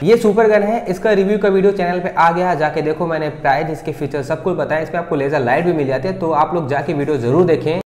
ये super gun है, इसका रिव्यू का वीडियो चैनल पे आ गया, जाके देखो, मैंने प्राइस, इसके फीचर सब कुछ बताया। इसमें आपको लेजर लाइट भी मिल जाती है, तो आप लोग जाके वीडियो जरूर देखें।